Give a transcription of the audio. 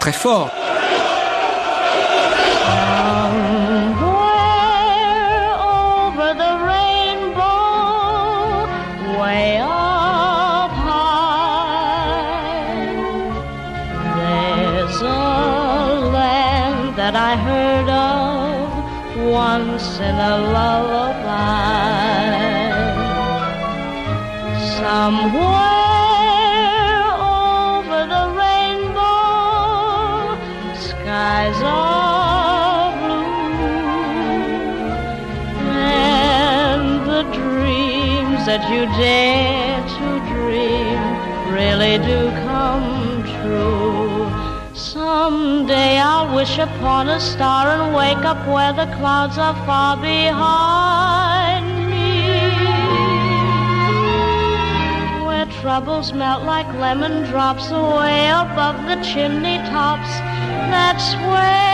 très fort. Somewhere over the rainbow, way up high, there's a land that I heard of once in a lullaby. Somewhere over the rainbow, skies are blue, and the dreams that you dare to dream really do come true. Someday I'll wish upon a star and wake up where the clouds are far behind me, where troubles melt like lemon drops away above the chimney tops. That's where